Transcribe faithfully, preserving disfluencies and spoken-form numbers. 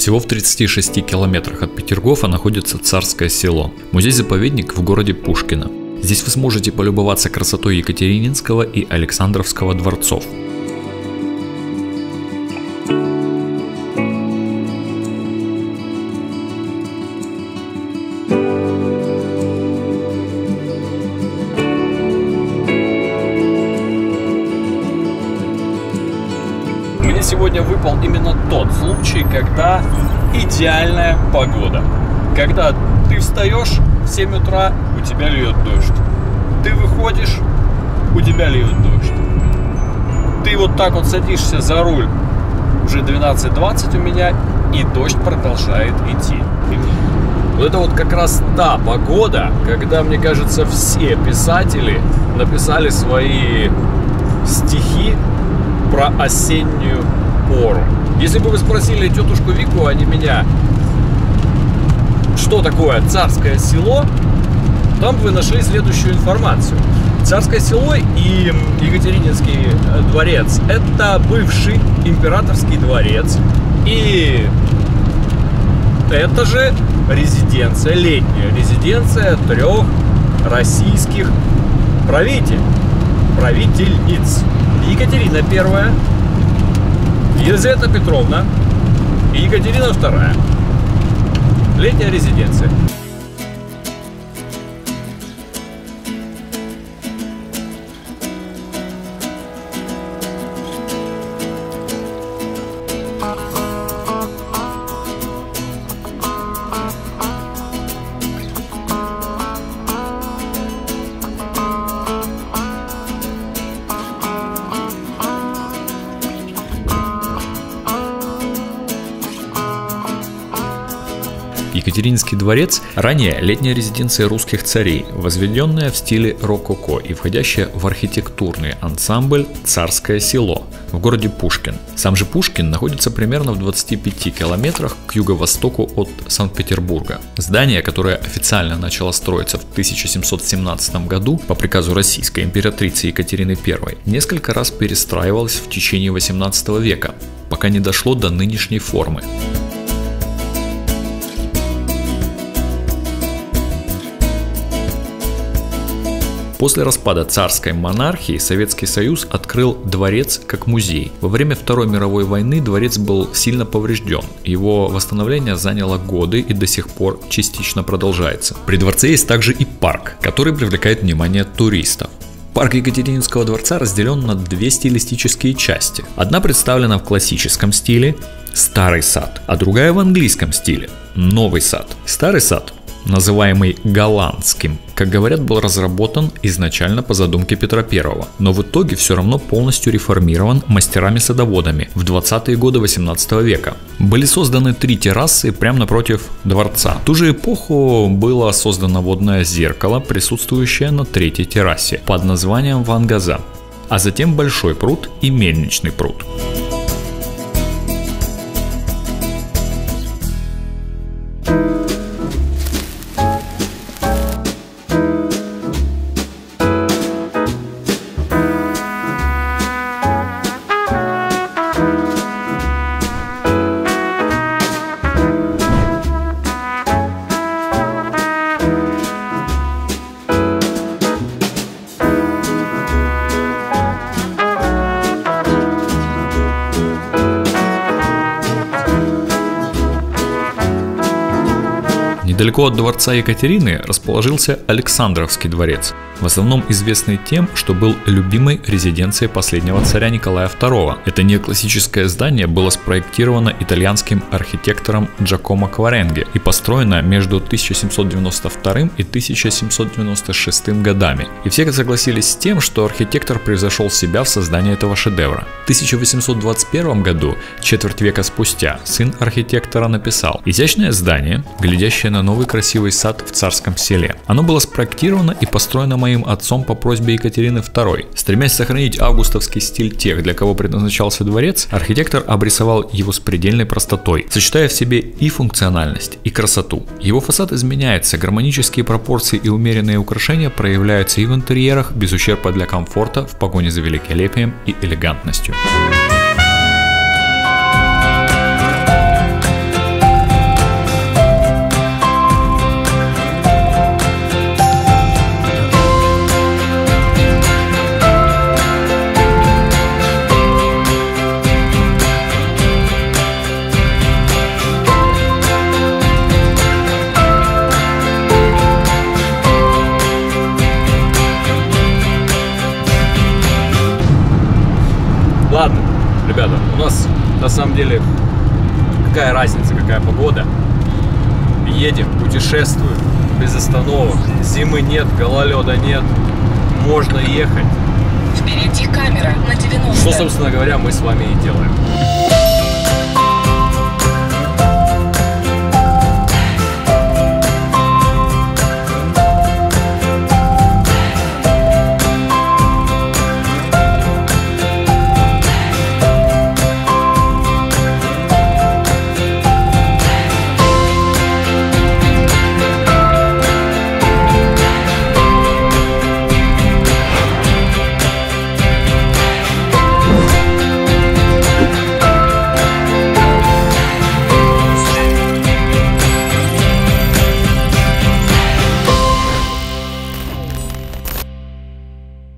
Всего в тридцати шести километрах от Петергофа находится Царское Село, музей-заповедник в городе Пушкино. Здесь вы сможете полюбоваться красотой Екатерининского и Александровского дворцов. Сегодня выпал именно тот случай, когда идеальная погода. Когда ты встаешь в семь утра, у тебя льет дождь. Ты выходишь, у тебя льет дождь. Ты вот так вот садишься за руль, уже двенадцать двадцать у меня, и дождь продолжает идти. Вот это вот как раз та погода, когда, мне кажется, все писатели написали свои стихи про осеннюю пору. Если бы вы спросили тетушку Вику, а не меня, что такое Царское Село, там бы вы нашли следующую информацию. Царское Село и Екатерининский дворец — это бывший императорский дворец, и это же резиденция, летняя резиденция трех российских правителей, правительниц. Екатерина Первая, Елизавета Петровна и Екатерина Вторая. Летняя резиденция. Екатерининский дворец – ранее летняя резиденция русских царей, возведенная в стиле рококо и входящая в архитектурный ансамбль «Царское Село» в городе Пушкин. Сам же Пушкин находится примерно в двадцати пяти километрах к юго-востоку от Санкт-Петербурга. Здание, которое официально начало строиться в тысяча семьсот семнадцатом году по приказу российской императрицы Екатерины Первой, несколько раз перестраивалось в течение восемнадцатого века, пока не дошло до нынешней формы. После распада царской монархии Советский Союз открыл дворец как музей. Во время Второй мировой войны дворец был сильно поврежден. Его восстановление заняло годы и до сих пор частично продолжается. При дворце есть также и парк, который привлекает внимание туристов. Парк Екатерининского дворца разделен на две стилистические части. Одна представлена в классическом стиле – старый сад, а другая в английском стиле – новый сад. Старый сад, называемый голландским, как говорят, был разработан изначально по задумке Петра Первого, но в итоге все равно полностью реформирован мастерами-садоводами в двадцатые годы восемнадцатого века. Были созданы три террасы прямо напротив дворца. В ту же эпоху было создано водное зеркало, присутствующее на третьей террасе, под названием Вангаза, а затем большой пруд и мельничный пруд. Недалеко от дворца Екатерины расположился Александровский дворец, в основном известный тем, что был любимой резиденцией последнего царя Николая Второго. Это неоклассическое здание было спроектировано итальянским архитектором Джакомо Кваренге и построено между тысяча семьсот девяносто вторым и тысяча семьсот девяносто шестым годами. И все согласились с тем, что архитектор превзошел себя в создании этого шедевра. В тысяча восемьсот двадцать первом году, четверть века спустя, сын архитектора написал: «Изящное здание, глядящее на новый красивый сад в Царском Селе. Оно было спроектировано и построено моим отцом по просьбе Екатерины Второй. Стремясь сохранить августовский стиль тех, для кого предназначался дворец, архитектор обрисовал его с предельной простотой, сочетая в себе и функциональность, и красоту. Его фасад изменяется, гармонические пропорции и умеренные украшения проявляются и в интерьерах, без ущерба для комфорта, в погоне за великолепием и элегантностью». Ладно, ребята, у нас на самом деле какая разница, какая погода. Едем, путешествуем, без остановок. Зимы нет, гололеда нет. Можно ехать. Впереди камера на девяносто. Что, собственно говоря, мы с вами и делаем.